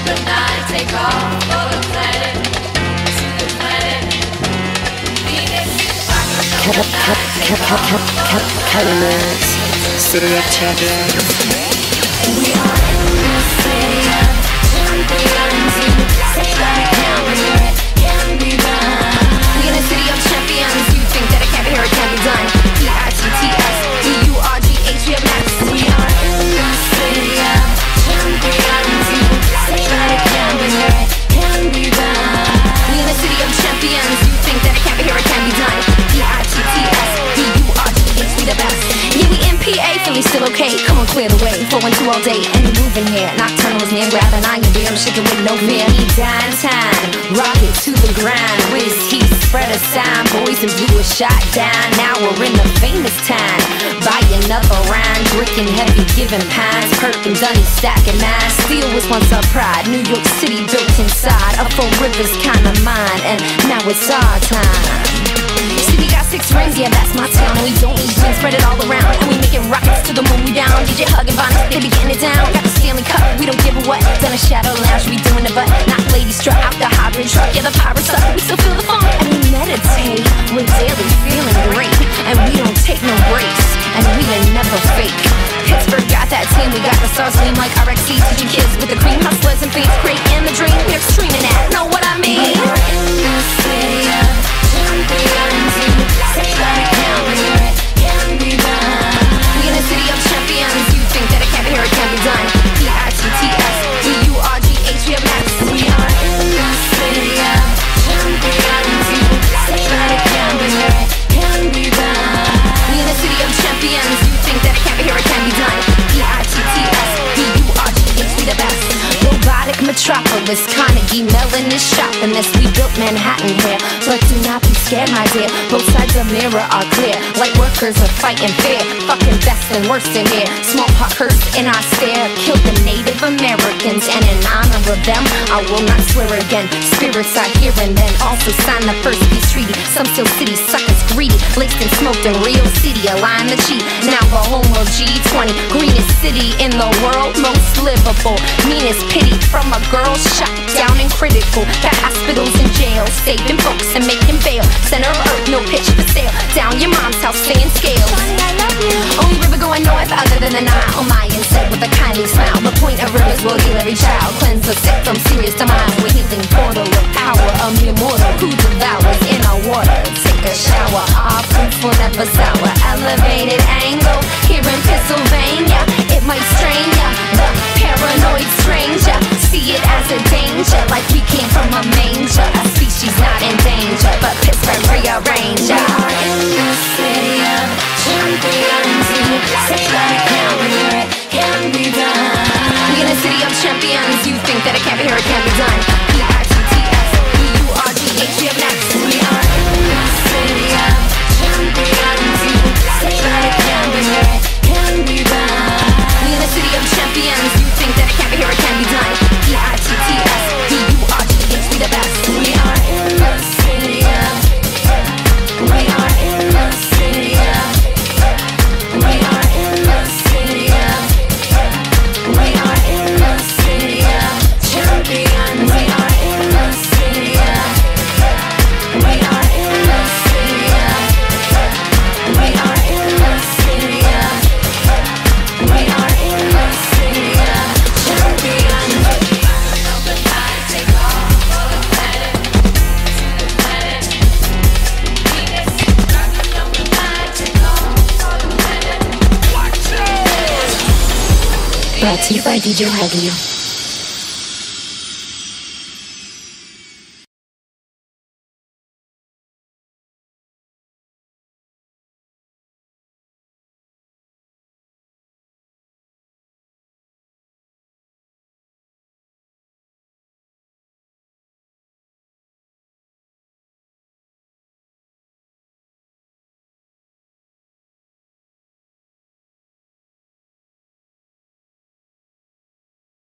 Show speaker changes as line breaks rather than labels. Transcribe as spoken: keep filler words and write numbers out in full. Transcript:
open night, take off for the planet, to the planet. Venus,
Calumet, City of Champions.
we are in the city of champions. You say that it can't, but here it can be done. We in the city of champions. You think that it can't be here, it can't be done. P I T T S D U R G H, we have next. We are in the city of champions. You say that it can't, but here it can be done. We in the city of champions. You think that it can't be here, it can be done. P I T T S D U R G H, we the best. Yeah, we in P A, Philly still okay. Come on, clear the way. four one two all day, and we moving here. Nocturnal is near, grab an iron beer. I'm shaking with no fear. Downtown, rock it to the ground. Whiz heat, spread a sign. Boys and blue a shot down. Now we're in the famous time. Buy another round, drinking heavy, giving pines. Perk and Dunny, stacking nine. Steel was once our pride. New York City built inside. Up four rivers, kind of mine, and now it's our time. See, we got six rings, yeah, that's my town. And we don't need twins, spread it all around. And we making rockets to the moon, we down. D J hugging Bonnie, they be getting it down. Got the Stanley Cup, we don't give a what. Done a shadow lounge, we doing the butt. Not ladies strut out the hydrant truck. Yeah, the pirates up, we still feel the funk. And we meditate, we're daily feeling great. And we don't take no breaks, and we ain't never fake. Pittsburgh got that team, we got the stars gleam like R X C. Teaching kids with the cream, hustlers and fiends. Creating the dream, we're streaming at, know what I mean? We're in the city of champions. You say that it can't, but here it can be done. We in the city of champions. You think that it can't be here, it can't be done. P I T T S D U R G H, we have next. We are in the city of champions. You say that it can't, but here it can be done. We in the city of champions. You think that it can't be here, it can be done. P I T T S D U R G H, we the best. Robotic metropolis, Carnegie Mellon is shopping this. We built Manhattan here, but do not be scared, my dear. Both sides of the mirror are clear, like workers are fighting fair. Fucking best and worst in here. Smallpox hurts in our stare. Killed the Native Americans, and in honor of them, I will not swear again. Spirits are here and then also sign the first peace treaty. Some still city suckers greedy, laced and smoked in Rio City, align the cheat. Now the home of G twenty, greenest city in the world, most livable. Meanest pity from a girl shot down and critical. Got hospitals and jails, saving folks and making bail. Center of earth, no pitch for sale. Down your mom's house, staying scales. Only river going north other than the Nile. Mayan said with a kindly smile, the point of rivers will heal every child. Cleanse the sick from serious to mild. With healing portal of power, a mere mortal who devours in our water. Take a shower, our proof will never sour. Elevated angle here in Pennsylvania, it might strain ya. The paranoid stranger, see it as a danger, like we came from a manger. A species not in danger, but Pittsburgh rearrange. We are in the city of champions. You say that it can't, but here it can be done. We in the city of champions. You think that it can't be here, it can't be done. P I T T S D U R G H, we have next. We are in the city of champions. You say that it can't, but here it can be done. We in the city of champions. You think that it can't be here, it can't be done. P I T T S D U R G H, we the best. We are in the city of. We are in the city of. We are in the city of. We are in the city of champions. We are in the city of. We are in the city of. We are in the city of. We are in the city of champions. Open night, take off for the planet, to the planet. Venus, rockin' open night, take off for the planet. Watch this.
Brought to you by D J Huggy.